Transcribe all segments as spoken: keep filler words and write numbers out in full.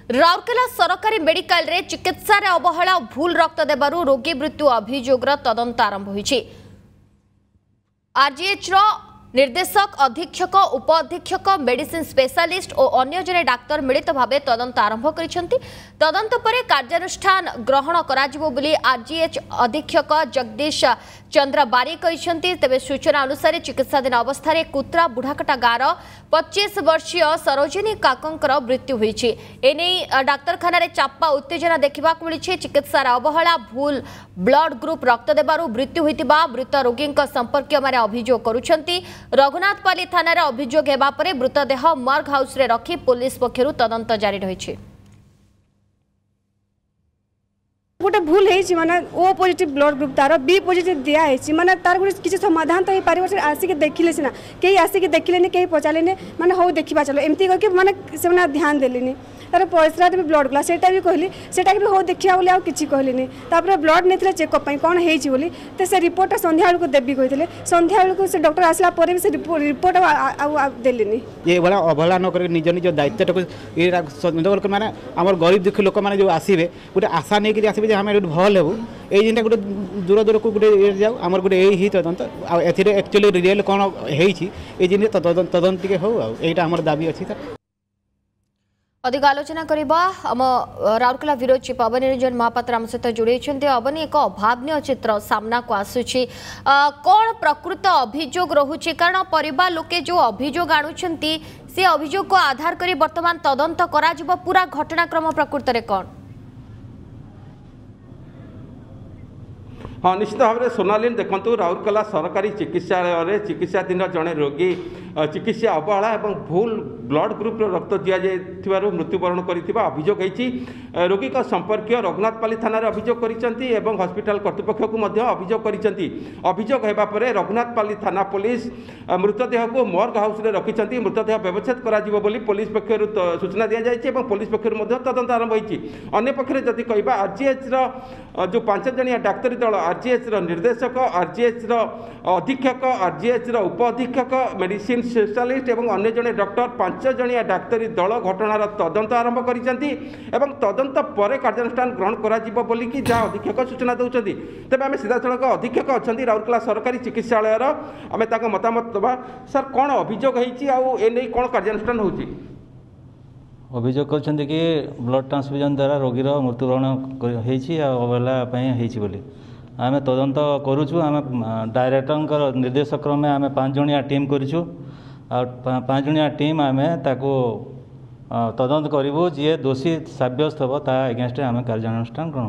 राउरकेला सरकारी मेडिकल रे चिकित्सा रे अवहेला भूल रक्त देबारु रोगी मृत्यु अभियोग तदंत आरंभ होईछि। आरजीएच रो निर्देशक अधीक्षक उप अधीक्षक मेडिसिन स्पेशलिस्ट और अन्य जने डाक्तर मिलित भावे तदंत आरंभ करिसेंति। तदंत परे कार्यानुष्ठान ग्रहण कराजिबो बोली आरजीएच अधीक्षक जगदीश चंद्र बारी कहिसेंति। तेबे सूचना अनुसार चिकित्साधीन अवस्था कुत्रा बुढ़ाकटा गाँव पच्चीस वर्षीय सरोजिनी काकंकर मृत्यु होईछि। एने डाक्तरखाना रे चापा उत्तेजना देखा मिली। चिकित्सार अवहेला भूल ब्लड ग्रुप रक्त देबारु मृत्यु होइतिबा मृत रोगी संपर्कीय माने अभियोग करुछंती। रघुनाथपाली थाना रे अभियोग हेबा परे मृतदेह मर्ग हाउस रे रखी पुलिस पक्षरु तदंत जारी रहिछि। गोटे भूल है माने ओ पॉजिटिव ब्लड ग्रुप तार बी पॉजिटिव दिया है माने तार गोटे किसी समाधान तो पार से आसिक देखिले सीना कहीं आसिक देखिले कहीं पचारे माने हो देखा चलो एमती करके माने से ध्यान देलेनी तार पैसा भी ब्लड गला सेटा भी कहली सेटा भी हो देखिया बोली आ किछि कहलिनी तापर ब्लड नेथिले चेकअप पई कोन हेछि बोली ते से रिपोर्ट संध्या बेलू देबी कहथिले संध्या बेलू से डॉक्टर आसला पर भी से रिपोर्ट आ देलिनी ये बड़ा अवहेला न कर निज निज दायित्व ये संदर्भ माने हमर गरीब दुखी लोक माने जो आसीबे गोटे आशा नै कि आसीबे जे हम भल हेबू ये जिनटा गोटे दूर दूर को गोटे जाऊ आमर गोटे यही तदंत एथिरे एक्चुअली रियल कोन हेछि ए जिन तदंत टिके हो एटा हमर दाबी अछि। अधिक आलोचना करबा हम राउरकेला ब्यूरो चीफ अवनी रंजन महापात्र आम सहित जोड़े अवनी एक अभावनीय चित्र सामना को आसुची कौन प्रकृत अभियोग रहुची कारण परिवार लोके जो अभियोग आणुछंती से अभियोग को आधार करी वर्तमान तदंत करा जिवो पूरा घटनाक्रम प्रकृत रे कौन। हाँ निश्चित भाव में सोनालीन देखु राउरकेला सरकारी चिकित्सालय चिकित्साधीन जड़े रोगी चिकित्सा अवहेला और भूल ब्लड ग्रुप रक्त दि मृत्युवरण कर अभियोग रोगी का संपर्कीय रघुनाथपाली थाना अभियोग करते हस्पिटाल कर्तृपक्ष को अभियोग करते अभियोग होगापर रघुनाथपाली थाना पुलिस मृतदेह को मर्ग हाउस में रखिंट मृतदेह व्यवच्छेद कर पुलिस पक्षर सूचना दी जाए पुलिस पक्षर तदंत आरंभ होती। अन्य पक्षरे जदि कह आरजीएच जो पांच जणिया डाक्तरी दल आरजीएच निर्देशक आरजीएच अधीक्षक आरजीएच उप अधीक्षक मेडिसिन स्पेशलिस्ट एवं अन्य जड़े डॉक्टर पांच जणिया डाक्तरी दल घटनार तदंत आरंभ करिसेंती एवं तदंत पर कार्यानुष्ठान ग्रहण करा जिवो बोली कि जहाँ अधीक्षक सूचना दौरान तेज आम सीधासख अधीक्षक अच्छा राउरकेला सरकारी चिकित्सालय आम मतामत दबा सर कौन अभियोग होने कौन कार्यानुष्ठान हो अभियोग कर कि ब्लड ट्रांसफ्यूजन द्वारा रोगीर मृत्युवरण अवहेला बोली आम तदंत करुचु आम डायरेक्टर निर्देश क्रमे आम पाँच जणिया टीम करूँ पाँच जणिया टीम आम ताको तदंत करूँ जी दोषी सब्यस्त हम ता एगेंस्ट आम कार्यानुष्ठान ग्रहण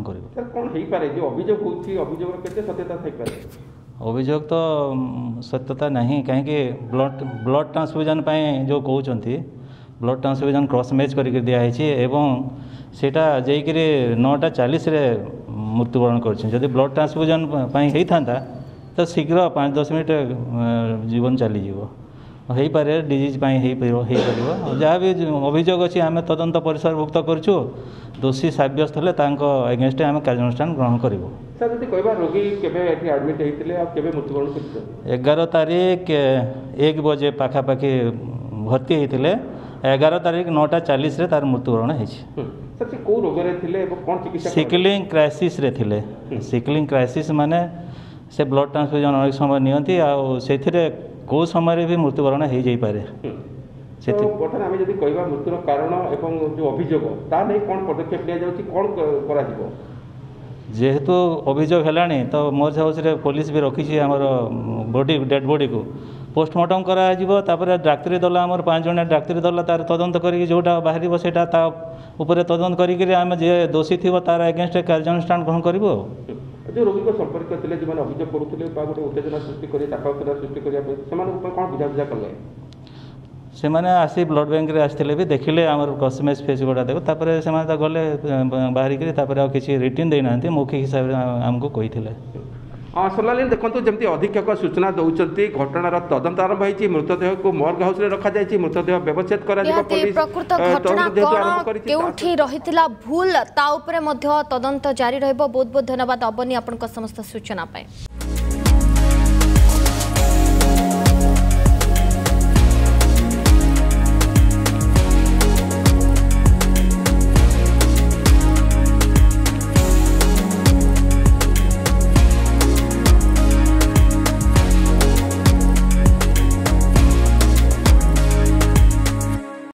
करूँ। अभियोग तो सत्यता नहीं कहीं ब्लड ब्लड ट्रांसफ्यूजन जो कहते ब्लड ट्रांसफ्यूजन क्रॉस मैच करके दिखाई एवं सेटा जाइए नौटा चालीस मृत्युवरण कर ब्लड ट्रांसफ्यूजन होता तो शीघ्र पाँच दस मिनट जीवन चलीज हो पारे डिजीज हो जहाँ भी अभियोग अच्छी आम तदंत परिसरभुक्त करुँ दोषी सब्यस्त हेले एगेंस्ट आम कार्यानुष्ठान ग्रहण करूँ। एगार तारीख एक बजे पाखापाखि भर्ती होते एगार तारीख नौटा चालीस तार मृत्युवरण होती सिकलिंग क्राइसिस रे थिले सिकलिंग क्राइसिस माने से ब्लड ट्रांसफ्यूजन अनेक समय नियंती आ से कौ समय भी मृत्युवरण हो जाई पारे। बर्तमान आम जब कह मृत्युर कारण एवं जो अभियोग ताकि कौन पदक्षेप लिया कौन करा जेहेतु अभियोग है तो मर्ज हाउस रे पुलिस भी रखी आमर बॉडी डेड बॉडी को पोस्टमार्टम करा डाक्तरी दल आमर पाँच जणिया डाक्तरी दल तार तदंत कर जोटा बाहर से तदंत करें आम जे दोषी थी तार एगेंस्ट कार्यानुष्ठान ग्रहण करूँ। जो रोगी को संपर्क थे जो अभियोग करुले गोटे उत्तेजना सृष्टि सृष्टि कौन बुझाबुझा कले से मैंने आसी ब्लड बैंक रे आसते भी देखिले आमर क्रॉसमैच फेस गुड़ा देख तापर से गले बाहरिक किसी रिटर्न देना मौखिक हिसाब से आमको कही। हाँ सोनालीन देखो जमी अधीक्षक सूचना दौरान घटनार तदंत आरंभ होती मृतदेह को मर्ग हाउस में रखा जाए मृतदेह व्यवच्छेद प्रकृत घटना केउठी रहितिला भूल ता उपरे मध्य तदंत जारी रहइबो। बहुत बहुत धन्यवाद अवनी आपन समस्त सूचना पाए।